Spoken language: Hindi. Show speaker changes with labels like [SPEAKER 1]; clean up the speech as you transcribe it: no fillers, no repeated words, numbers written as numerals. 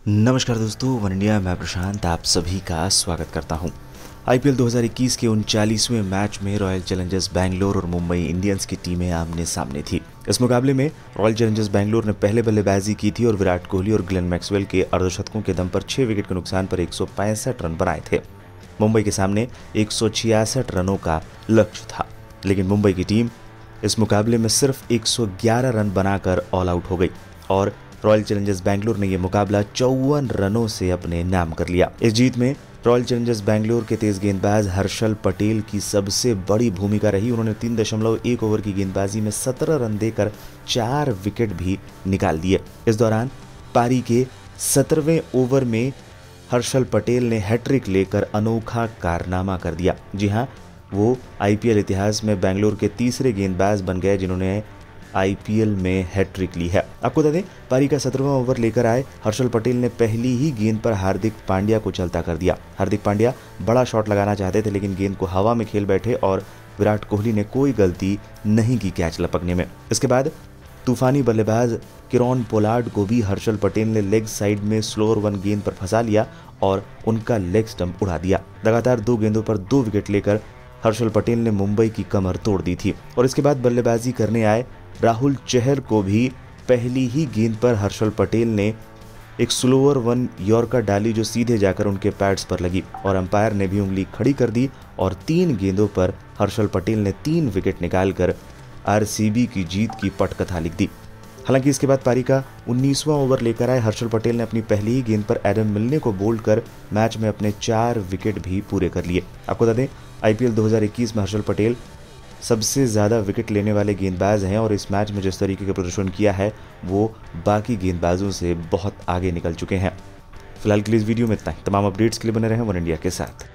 [SPEAKER 1] नमस्कार दोस्तों, वन इंडिया मैं प्रशांत आप सभी का स्वागत करता हूं। आईपीएल 2021 के 39वें मैच में रॉयल चैलेंजर्स बैंगलोर और मुंबई इंडियंस की टीमें आमने सामने थी। इस मुकाबले में रॉयल चैलेंजर्स बैंगलोर ने पहले बल्लेबाजी की थी और विराट कोहली और ग्लेन मैक्सवेल के अर्धशतकों के दम पर 6 विकेट के नुकसान पर 165 रन बनाए थे। मुंबई के सामने 166 रनों का लक्ष्य था, लेकिन मुंबई की टीम इस मुकाबले में सिर्फ 111 रन बनाकर ऑल आउट हो गई और रॉयल चैलेंजर्स बैंगलोर ने यह मुकाबला 54 रनों से अपने नाम कर लिया। इस जीत में रॉयल चैलेंजर्स बैंगलोर के तेज गेंदबाज हर्षल पटेल की सबसे बड़ी भूमिका रही। उन्होंने 3.1 ओवर की गेंदबाजी में 17 रन देकर 4 विकेट भी निकाल दिए। इस दौरान पारी के 17वें ओवर में हर्षल पटेल ने हैट्रिक लेकर अनोखा कारनामा कर दिया। जी हां, वो आईपीएल इतिहास में बैंगलोर के तीसरे गेंदबाज बन गए जिन्होंने आईपीएल में हैट्रिक ली है। आपको बता दें, पारी का 17वां ओवर लेकर आए हर्षल पटेल ने पहली ही गेंद पर हार्दिक पांड्या को चलता कर दिया। हार्दिक पांड्या बड़ा शॉट लगाना चाहते थे, लेकिन गेंद को हवा में खेल बैठे और विराट कोहली ने कोई गलती नहीं की कैच लपकने में। इसके बाद तूफानी बल्लेबाज किरोन पोलार्ड को भी हर्षल पटेल ने लेग साइड में स्लोअर वन गेंद पर फंसा लिया और उनका लेग स्टंप उड़ा दिया। लगातार 2 गेंदों पर 2 विकेट लेकर हर्षल पटेल ने मुंबई की कमर तोड़ दी थी और इसके बाद बल्लेबाजी करने आए राहुल चहर को भी पहली ही गेंद पर हर्षल पटेल ने एक स्लोअर वन यॉर्कर डाली जो सीधे जाकर उनके पैड्स पर लगी और अंपायर ने भी उंगली खड़ी कर दी और 3 गेंदों पर हर्षल पटेल ने 3 विकेट निकालकर आरसीबी की जीत की पटकथा लिख दी। हालांकि इसके बाद पारी का 19वां ओवर लेकर आए हर्षल पटेल ने अपनी पहली ही गेंद पर एडम मिलने को बोल्ड कर मैच में अपने 4 विकेट भी पूरे कर लिए। आपको बता दें, आईपीएल 2021 में हर्षल पटेल सबसे ज़्यादा विकेट लेने वाले गेंदबाज हैं और इस मैच में जिस तरीके का प्रदर्शन किया है वो बाकी गेंदबाजों से बहुत आगे निकल चुके हैं। फिलहाल के लिए इस वीडियो में इतना ही। तमाम अपडेट्स के लिए बने रहें वन इंडिया के साथ।